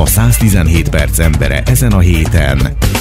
a 117 perc embere ezen a héten.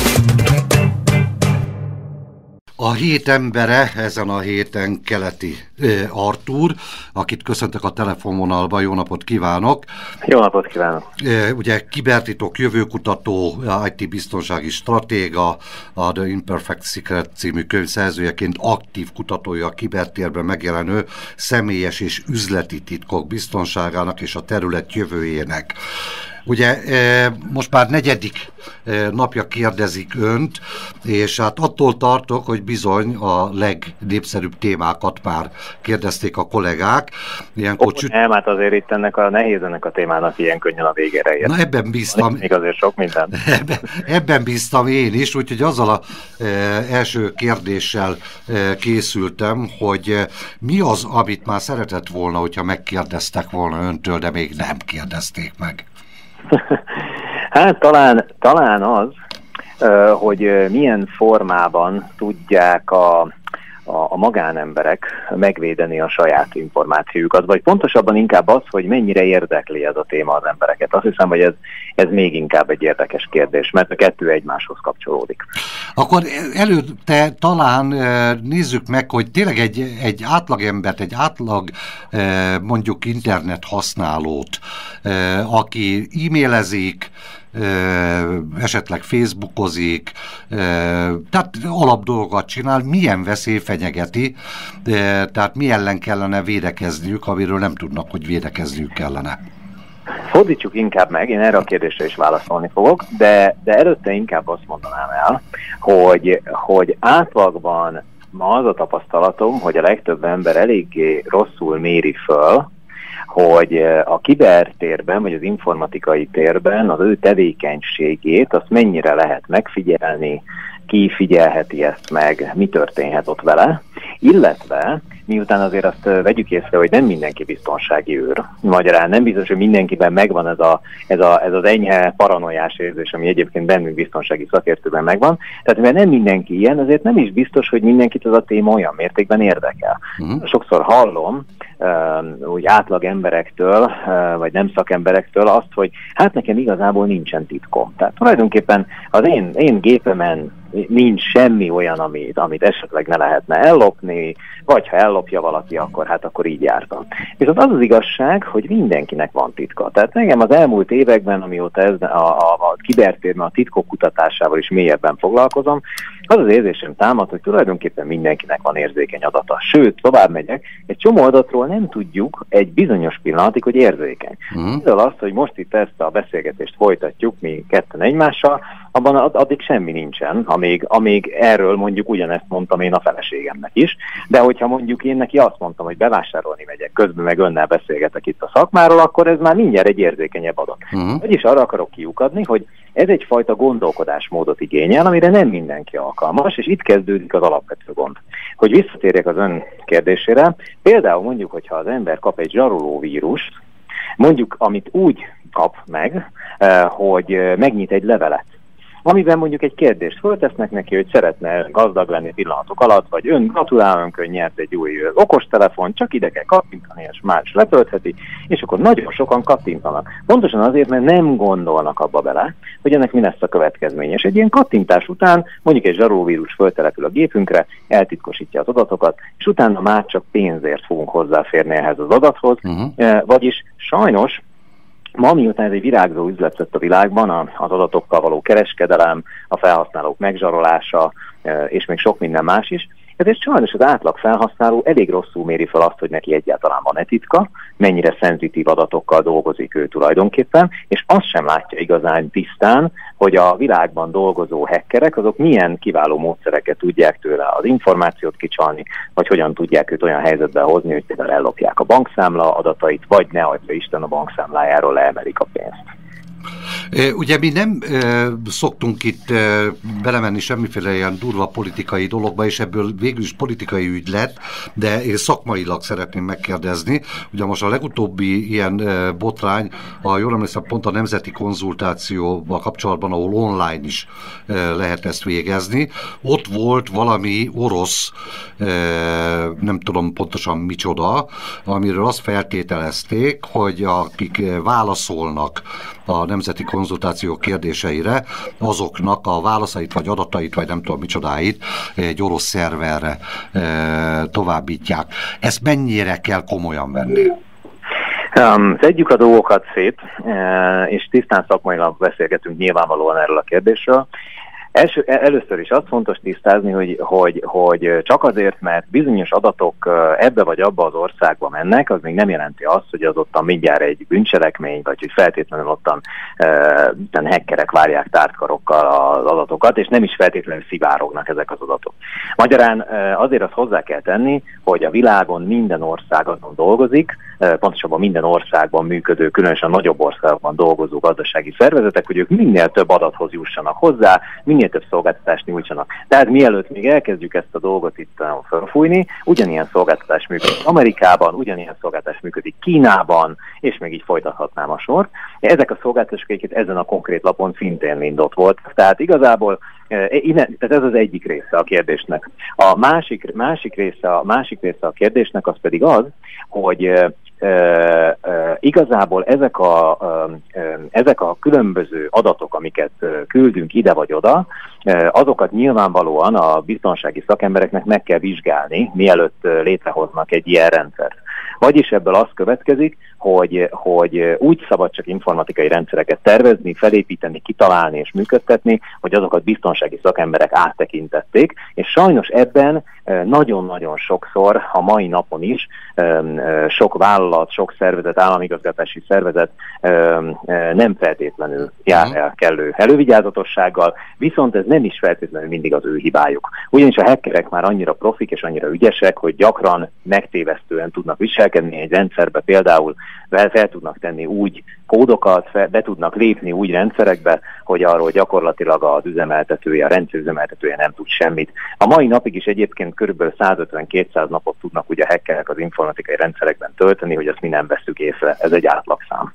A hét embere ezen a héten Keleti Artúr, akit köszöntök a telefonvonalban. Jó napot kívánok! Jó napot kívánok! Ugye kibertitok jövőkutató, IT biztonsági stratéga, a The Imperfect Secret című könyv szerzőjeként aktív kutatója a kibertérben megjelenő személyes és üzleti titkok biztonságának és a terület jövőjének. Ugye most már negyedik napja kérdezik önt, és hát attól tartok, hogy bizony a legnépszerűbb témákat már kérdezték a kollégák. Nem, hát azért itt nehéz ennek a témának ilyen könnyen a végére érni. Na ebben bíztam. Még azért sok minden. Ebben bíztam én is, úgyhogy azzal az első kérdéssel készültem, hogy mi az, amit már szeretett volna, hogyha megkérdeztek volna öntől, de még nem kérdezték meg. Hát talán az, hogy milyen formában tudják a magánemberek megvédeni a saját információjukat, vagy pontosabban inkább az, hogy mennyire érdekli ez a téma az embereket. Azt hiszem, hogy ez még inkább egy érdekes kérdés, mert a kettő egymáshoz kapcsolódik. Akkor előtte talán nézzük meg, hogy tényleg egy átlagembert, egy átlag mondjuk internet használót, aki e-mailezik, esetleg facebookozik, tehát alapdolgokat csinál, milyen veszély fenyegeti, tehát mi ellen kellene védekezniük, amiről nem tudnak, hogy védekezniük kellene. Fordítsuk inkább meg, én erre a kérdésre is válaszolni fogok, de előtte inkább azt mondanám el, hogy átlagban ma az a tapasztalatom, hogy a legtöbb ember eléggé rosszul méri föl, hogy a kibertérben, vagy az informatikai térben az ő tevékenységét, azt mennyire lehet megfigyelni, ki figyelheti ezt meg, mi történhet ott vele, illetve miután azért azt vegyük észre, hogy nem mindenki biztonsági őr. Magyarán nem biztos, hogy mindenkiben megvan ez az enyhe paranoiás érzés, ami egyébként bennünk biztonsági szakértőben megvan. Tehát mivel nem mindenki ilyen, azért nem is biztos, hogy mindenkit ez a téma olyan mértékben érdekel. Sokszor hallom úgy átlag emberektől, vagy nem szakemberektől azt, hogy hát nekem igazából nincsen titkom. Tehát tulajdonképpen az én gépemen nincs semmi olyan, amit esetleg ne lehetne ellopni, vagy ha ellopja valaki, akkor így jártam. Viszont az az igazság, hogy mindenkinek van titka. Tehát nekem az elmúlt években, amióta a kibertérben a titkok kutatásával is mélyebben foglalkozom, az érzésem támad, hogy tulajdonképpen mindenkinek van érzékeny adata. Sőt, tovább megyek, egy csomó adatról nem tudjuk egy bizonyos pillanatig, hogy érzékeny. Például azt, hogy most itt ezt a beszélgetést folytatjuk mi ketten egymással, abban addig semmi nincsen, amíg erről mondjuk ugyanezt mondtam én a feleségemnek is, de hogyha mondjuk én neki azt mondtam, hogy bevásárolni megyek, közben meg önnel beszélgetek itt a szakmáról, akkor ez már mindjárt egy érzékenyebb adat. Vagyis arra akarok kiukadni, hogy ez egyfajta gondolkodásmódot igényel, amire nem mindenki alkalmas, és itt kezdődik az alapvető gond. Hogy visszatérjek az ön kérdésére, például mondjuk, hogyha az ember kap egy zsaroló vírust, mondjuk, amit úgy kap meg, hogy megnyit egy levelet, amiben mondjuk egy kérdést föltesznek neki, hogy szeretne gazdag lenni pillanatok alatt, vagy ön gratulálunk, ön nyert egy új okostelefon, csak ide kell kattintani, és más letöltheti, és akkor nagyon sokan kattintanak. Pontosan azért, mert nem gondolnak abba bele, hogy ennek mi lesz a következménye. És egy ilyen kattintás után mondjuk egy zsarolóvírus föltelepül a gépünkre, eltitkosítja az adatokat, és utána már csak pénzért fogunk hozzáférni ehhez az adathoz. Vagyis sajnos ma, miután ez egy virágzó üzlet lett a világban, az adatokkal való kereskedelem, a felhasználók megzsarolása, és még sok minden más is, ezért sajnos az átlag felhasználó elég rosszul méri fel azt, hogy neki egyáltalán van-e titka, mennyire szenzitív adatokkal dolgozik ő tulajdonképpen, és azt sem látja igazán tisztán, hogy a világban dolgozó hackerek, azok milyen kiváló módszereket tudják tőle az információt kicsalni, vagy hogyan tudják őt olyan helyzetbe hozni, hogy például ellopják a bankszámla adatait, vagy ne adja Isten a bankszámlájáról leemelik a pénzt. Ugye mi nem szoktunk itt belemenni semmiféle ilyen durva politikai dologba, és ebből végül is politikai ügy lett, de én szakmailag szeretném megkérdezni. Ugye most a legutóbbi ilyen botrány, jól emlékszem, pont a nemzeti konzultációval kapcsolatban, ahol online is lehet ezt végezni. Ott volt valami orosz, nem tudom pontosan micsoda, amiről azt feltételezték, hogy akik válaszolnak a nemzeti konzultációval, konzultáció kérdéseire, azoknak a válaszait, vagy adatait, vagy nem tudom micsodáit egy orosz szerverre továbbítják. Ezt mennyire kell komolyan venni? Szedjük a dolgokat szét, és tisztán szakmailag beszélgetünk nyilvánvalóan erről a kérdésről. Először is az fontos tisztázni, hogy csak azért, mert bizonyos adatok ebbe vagy abba az országba mennek, az még nem jelenti azt, hogy az ottan mindjárt egy bűncselekmény, vagy hogy feltétlenül ottan hackerek várják tártkarokkal az adatokat, és nem is feltétlenül szivárognak ezek az adatok. Magyarán azért azt hozzá kell tenni, hogy a világon minden ország azon dolgozik, pontosabban minden országban működő, különösen nagyobb országban dolgozó gazdasági szervezetek, hogy ők minél több adathoz jussanak hozzá, minél több szolgáltatást nyújtsanak. Tehát mielőtt még elkezdjük ezt a dolgot itt felfújni, ugyanilyen szolgáltatás működik Amerikában, ugyanilyen szolgáltatás működik Kínában, és még így folytathatnám a sort. Ezek a szolgáltatások ezen a konkrét lapon szintén mind ott volt. Tehát igazából tehát ez az egyik része a kérdésnek. A másik része a kérdésnek az pedig az, hogy igazából ezek a különböző adatok, amiket küldünk ide vagy oda, azokat nyilvánvalóan a biztonsági szakembereknek meg kell vizsgálni, mielőtt létrehoznak egy ilyen rendszert. Vagyis ebből az következik, hogy úgy szabad csak informatikai rendszereket tervezni, felépíteni, kitalálni és működtetni, hogy azokat biztonsági szakemberek áttekintették, és sajnos ebben nagyon-nagyon sokszor, a mai napon is sok vállalat, sok szervezet, államigazgatási szervezet nem feltétlenül jár el kellő elővigyázatossággal, viszont ez nem is feltétlenül mindig az ő hibájuk. Ugyanis a hackerek már annyira profik és annyira ügyesek, hogy gyakran megtévesztően tudnak viselkedni egy rendszerbe, például fel tudnak tenni úgy kódokat, be tudnak lépni úgy rendszerekbe, hogy arról gyakorlatilag az üzemeltetője, a rendszer üzemeltetője nem tud semmit. A mai napig is egyébként körülbelül 150-200 napot tudnak ugye a hackerek az informatikai rendszerekben tölteni, hogy azt mi nem vesszük észre. Ez egy átlagszám.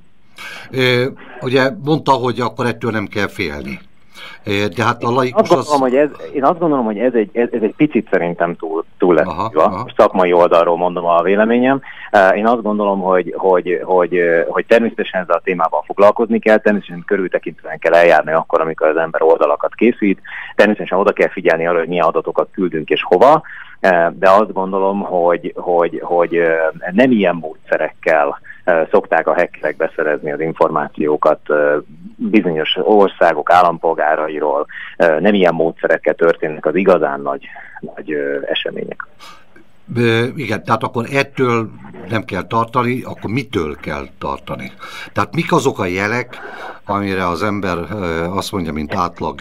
Ugye mondta, hogy akkor ettől nem kell félni. De hát a laikus én azt gondolom, hogy ez egy picit szerintem túl lesz. Szakmai oldalról mondom a véleményem. Én azt gondolom, hogy természetesen ezzel a témával foglalkozni kell, természetesen körültekintően kell eljárni akkor, amikor az ember oldalakat készít, természetesen oda kell figyelni arra, hogy milyen adatokat küldünk és hova, de azt gondolom, hogy nem ilyen módszerekkel szokták a hackerek beszerezni az információkat bizonyos országok állampolgárairól, nem ilyen módszerekkel történnek az igazán nagy események. Igen, tehát akkor ettől nem kell tartani, akkor mitől kell tartani? Tehát mik azok a jelek, amire az ember azt mondja, mint átlag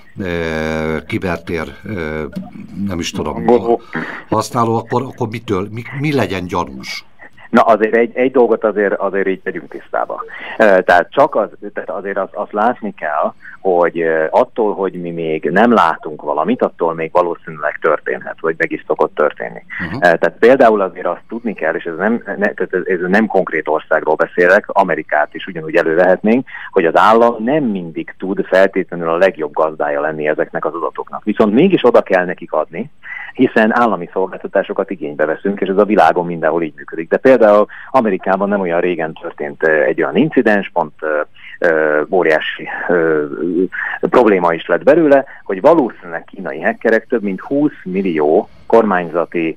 kibertér, nem is tudom, használó, akkor mi legyen gyanús? Na azért egy dolgot azért így tegyünk tisztába. Tehát azért azt látni kell, hogy attól, hogy mi még nem látunk valamit, attól még valószínűleg történhet, vagy meg is szokott történni. Tehát például azért azt tudni kell, és ez nem konkrét országról beszélek, Amerikát is ugyanúgy elővehetnénk, hogy az állam nem mindig tud feltétlenül a legjobb gazdája lenni ezeknek az adatoknak. Viszont mégis oda kell nekik adni, hiszen állami szolgáltatásokat igénybe veszünk, és ez a világon mindenhol így működik. De például Amerikában nem olyan régen történt egy olyan incidens, pont óriási probléma is lett belőle, hogy valószínűleg kínai hackerek több mint 20 millió kormányzati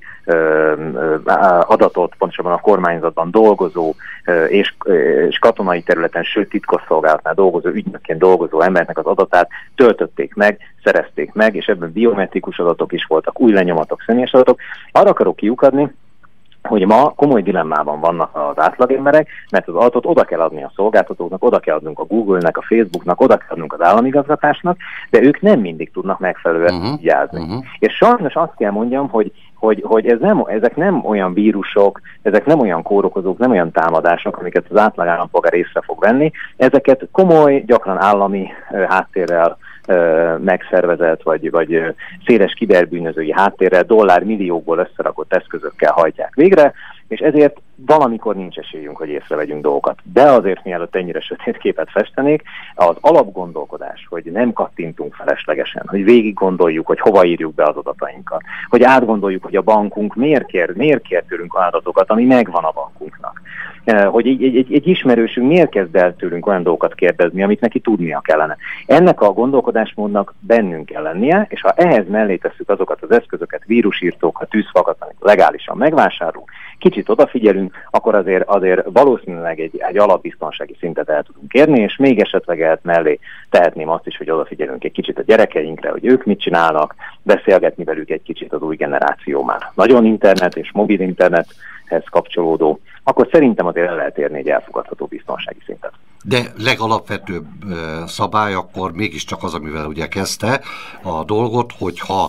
adatot, pontosabban a kormányzatban dolgozó és katonai területen, sőt titkosszolgálatnál dolgozó, ügynökként dolgozó embernek az adatát töltötték meg, szerezték meg, és ebben biometrikus adatok is voltak, új lenyomatok, személyes adatok. Arra akarok kiukadni, hogy ma komoly dilemmában vannak az átlagemberek, mert az adatot oda kell adni a szolgáltatóknak, oda kell adnunk a Google-nek, a Facebooknak, oda kell adnunk az államigazgatásnak, de ők nem mindig tudnak megfelelően vigyázni. És sajnos azt kell mondjam, hogy ezek nem olyan vírusok, ezek nem olyan kórokozók, nem olyan támadások, amiket az átlag állampolgár észre fog venni. Ezeket komoly, gyakran állami háttérrel megszervezett, vagy széles kiberbűnözői háttérrel, dollármilliókból összerakott eszközökkel hajtják végre, és ezért valamikor nincs esélyünk, hogy észrevegyünk dolgokat. De azért mielőtt ennyire sötét képet festenék, az alapgondolkodás, hogy nem kattintunk feleslegesen, hogy végig gondoljuk, hogy hova írjuk be az adatainkat, hogy átgondoljuk, hogy a bankunk miért kér tőlünk adatokat, ami megvan a bankunknak. Hogy egy ismerősünk miért kezd el tőlünk olyan dolgokat kérdezni, amit neki tudnia kellene. Ennek a gondolkodásmódnak bennünk kell lennie, és ha ehhez mellé tesszük azokat az eszközöket, vírusírtókat, tűzfakat, amit legálisan megvásárolunk, kicsit odafigyelünk, akkor azért valószínűleg egy alapbiztonsági szintet el tudunk érni, és még esetleg mellé tehetném azt is, hogy odafigyelünk egy kicsit a gyerekeinkre, hogy ők mit csinálnak, beszélgetni velük egy kicsit az új generáció már. Nagyon internet és mobil internethez kapcsolódó, akkor szerintem azért el lehet érni egy elfogadható biztonsági szintet. De legalapvetőbb szabály akkor mégiscsak az, amivel ugye kezdte a dolgot, hogyha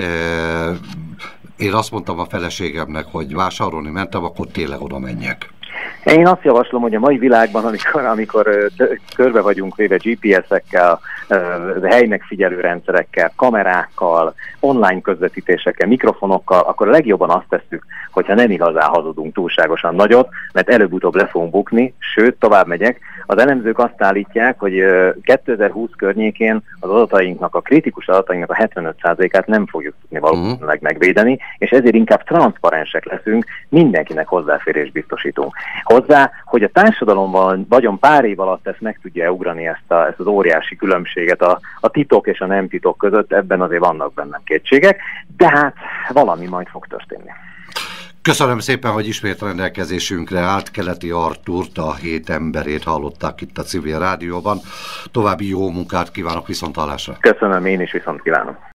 én azt mondtam a feleségemnek, hogy vásárolni mentem, akkor tényleg oda menjek. Én azt javaslom, hogy a mai világban, amikor körbe vagyunk véve GPS-ekkel, helymegfigyelő rendszerekkel, kamerákkal, online közvetítésekkel, mikrofonokkal, akkor a legjobban azt tesszük, hogyha nem igazán hazudunk túlságosan nagyot, mert előbb-utóbb le fogunk bukni, sőt, tovább megyek. Az elemzők azt állítják, hogy 2020 környékén az adatainknak, a kritikus adatainknak a 75%-át nem fogjuk tudni valószínűleg megvédeni, és ezért inkább transzparensek leszünk, mindenkinek hozzáférést biztosítunk. Hozzá, hogy a társadalomban vagyon pár év alatt ezt meg tudja ugrani ezt az óriási különbséget a titok és a nem titok között, ebben azért vannak bennem kétségek, de hát valami majd fog történni. Köszönöm szépen, hogy ismét rendelkezésünkre állt. Keleti Artúrt, a hét emberét hallották itt a Civil Rádióban. További jó munkát kívánok, viszonthallásra. Köszönöm, én is viszont kívánom.